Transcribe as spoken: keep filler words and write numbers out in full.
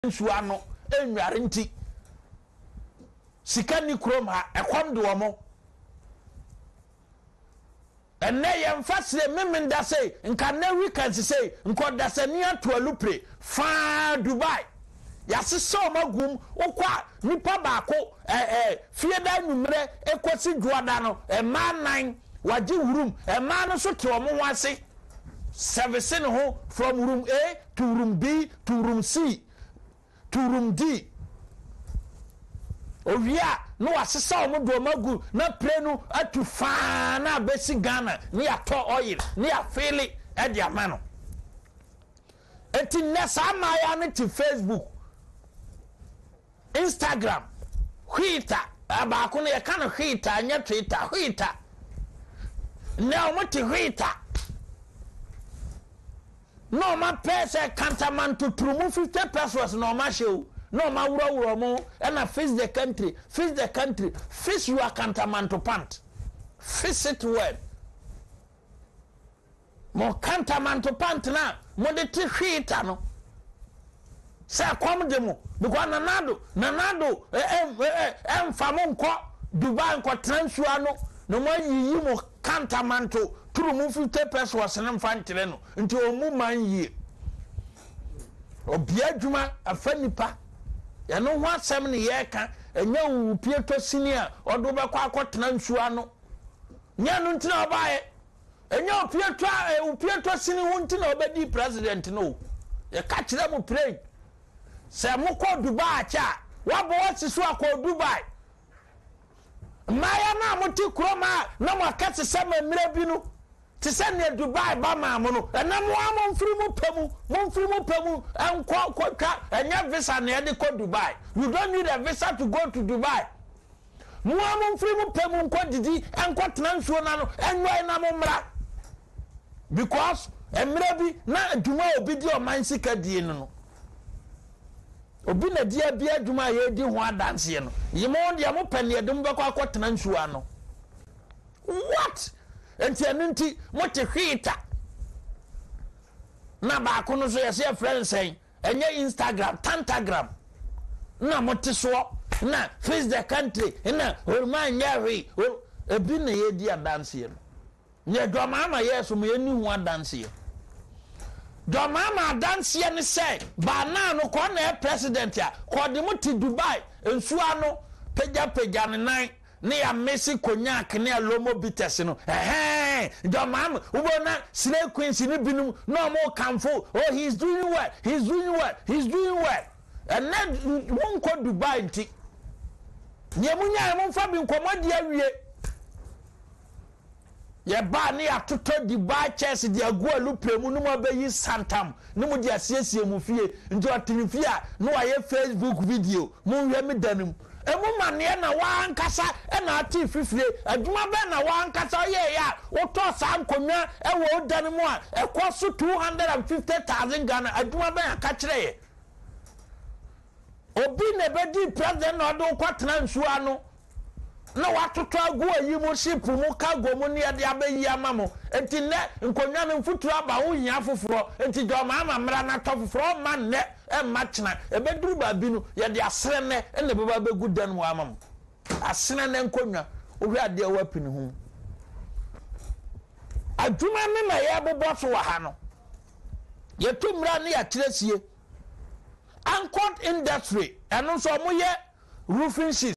nsuwa no enware nti sika ni krom ha ekwam de omo enne ye mfasire memenda sei nka na weekend sei nko dasani atoalupre fa Dubai yasese omagum okwa nipa baako eh eh fieda nwumre ekosi juada no e ma nan waji wurum e ma no so te omo wase servicing ho from room A to room B to room C to room D ovia no asesa omodo magu na prenu atu fa na besi Ghana ni ato oil ni afili e dia mano enti nesa maya ne ti Facebook Instagram Twitter abaako ne ye kan Twitter anya Twitter Twitter na omoti Twitter no ma pese Kantamanto trumu fifty pesos no ma show no ma wura wura mo and I face the country face the country face your Kantamanto pant face it well mo Kantamanto pant na mo de ti hwita no say come demo because nanado nanado em em famo nko Dubai nko transfer no no mo yiyi mo Kantamanto trumu fifty pesos na mfantere no nti omu man yi obi adwuma afanipa ya no ho asem ne ye ka enya wu pieto senior odo be kwa akotena nsuwa no nya no ntina obaye enya pieto wu pieto senior hu ntina obedi president no ye ka kire mu pray se mo ko Dubai cha wabo wasisu akọ Dubai maya na mo ti kroma na mo akase sama mire bi no ti se ne Dubai ba ma mo no na mo am mfiri mu pemu mo mfiri mu pemu enko kwatwa enya visa na ye de ko Dubai. You don't need a visa to go to Dubai. Mo am mfiri mu pemu nko didi enko tena nsuo na no enwai na mo mra because emre bi na aduma obi di o man sika die no obi na dia bia aduma ye di ho adanse no yimo de mo pene ye dum bekọ akotena nsuo no what enti anunti mo te hwita na ba ko no so ye se friend say enye Instagram tantagram na mo te so na face the country na orman nyari ebi na ye di adanse no nye do mama yeso mo ye ni ho adanse do mama adanse ne say ba na no ko na president ya ko de mo ti Dubai ensuwa no peja peja ne nan ne ya Messi konyak ne alomo bites no eh do mama ubona slay queens ni binum no more kamfo oh he's doing well he's doing well he's doing well and then won ko Dubai nti nyemunya mo fa bi nkomodi awie ye ba ne atoto Dubai chess di agualu premu no mo bayi santam no mo di asiesie mu fie nti otini fie a no wa ye Facebook video mo hwe me danum emu mane na wankasa na ati fifire adwuma be na wankasa ye ya woto sa nkonwa e wo danum a ekoso two hundred fifty thousand Ghana adwuma be aka kire ye obi ne bedi president no do kwatena nsuwa no na watoto agu ayi mo ship mu cargo mu ne de abayi amamo enti ne nkonwa no mfuturo aba wo hia foforo enti do ma ama mra na to foforo ma ne e ma chena e beduru ba bi no ye de asere ne e ne baba begu dan mu amamo asere ne nkonwa ohwe ade wa pini hu adwuma ne na ye bobo so wa ha no ye to mra ne ya kiresie Anchored industry eno so mo ye roofing sheet